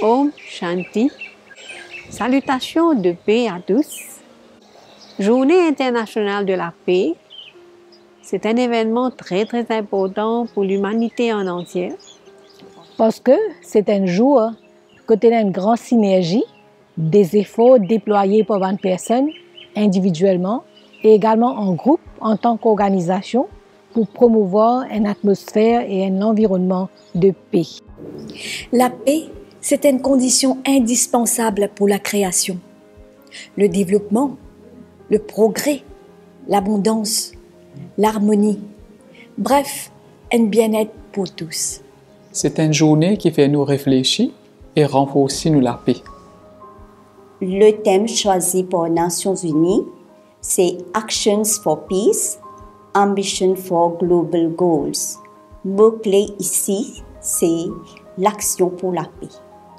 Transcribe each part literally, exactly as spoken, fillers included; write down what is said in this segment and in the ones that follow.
Om Shanti. Salutations de paix à tous. Journée internationale de la paix. C'est un événement très très important pour l'humanité en entière. Parce que c'est un jour côté d'une grande synergie des efforts déployés par vingt personnes individuellement et également en groupe en tant qu'organisation pour promouvoir une atmosphère et un environnement de paix. La paix, c'est une condition indispensable pour la création, le développement, le progrès, l'abondance, l'harmonie, bref, un bien-être pour tous. C'est une journée qui fait nous réfléchir et renforcer nous la paix. Le thème choisi par les Nations Unies, c'est Actions for Peace, Ambition for Global Goals. Le mot-clé ici, c'est l'action pour la paix.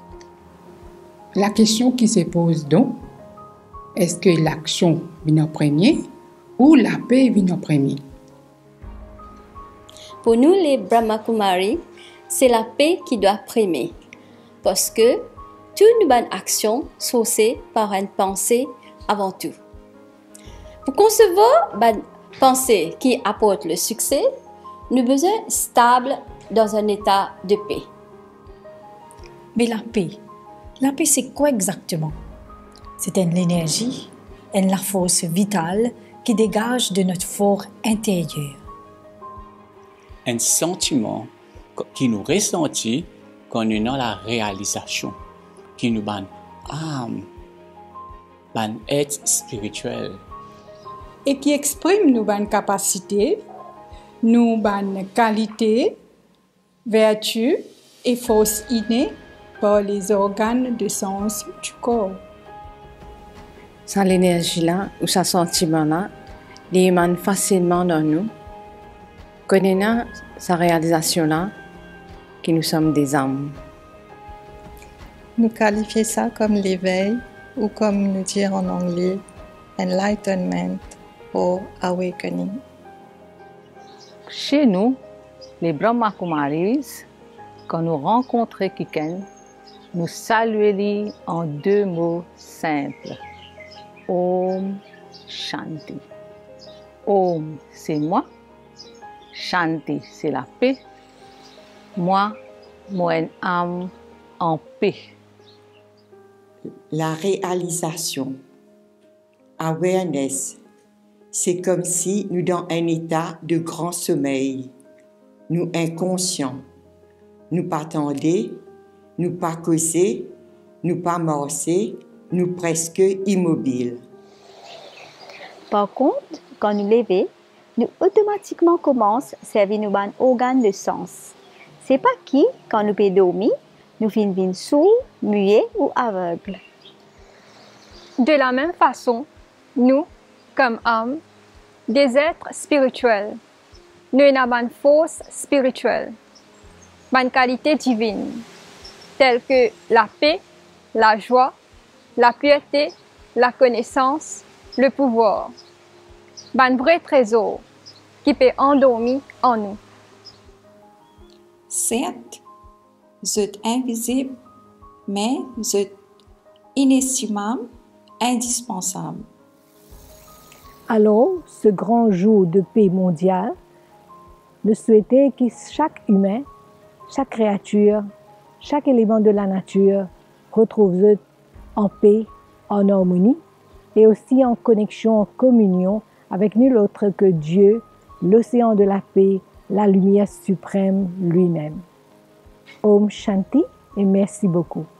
La question qui se pose donc, est-ce que l'action vient en premier ou la paix vient en premier? Pour nous, les Brahmakumaris, c'est la paix qui doit primer. Parce que toute bonne action saucée par une pensée avant tout. Pour concevoir une pensée qui apporte le succès, nous avons besoin stable dans un état de paix. Mais la paix, la paix c'est quoi exactement? C'est une énergie, une la force vitale qui dégage de notre fort intérieur. Un sentiment qui nous ressentit quand nous avons la réalisation, qui nous donne âme, ban être spirituel. Et qui exprime nos bonnes capacités, nos bonnes qualités, vertus et forces innées par les organes de sens du corps. Sans l'énergie-là ou ce sentiment-là, il émane facilement dans nous. Connaissant sa réalisation-là, que nous sommes des âmes. Nous qualifions ça comme l'éveil ou comme nous dire en anglais enlightenment ou awakening. Chez nous, les Brahmakumaris, quand nous rencontrons quelqu'un, nous saluons en deux mots simples. Om Shanti. Om, c'est moi. Shanti, c'est la paix. Moi, moi, une âme en paix. La réalisation, awareness, c'est comme si nous dans un état de grand sommeil, nous inconscients, nous pas tendés, nous pas causés, nous pas morcés, nous presque immobiles. Par contre, quand nous levons, nous automatiquement commençons à servir nos organes de sens. C'est pas qui, quand nous pouvons dormir, nous finissons sourds, muets ou aveugles. De la même façon, nous, comme âmes, des êtres spirituels, nous avons une force spirituelle, une qualité divine, telle que la paix, la joie, la pureté, la connaissance, le pouvoir. Un vrai trésor qui peut endormir en nous. Certes, vous êtes invisible, mais vous êtes inestimable, indispensable. Alors, ce grand jour de paix mondiale, nous souhaitons que chaque humain, chaque créature, chaque élément de la nature retrouve en paix, en harmonie et aussi en connexion, en communion avec nul autre que Dieu, l'océan de la paix, la lumière suprême lui-même. Om Shanti et merci beaucoup.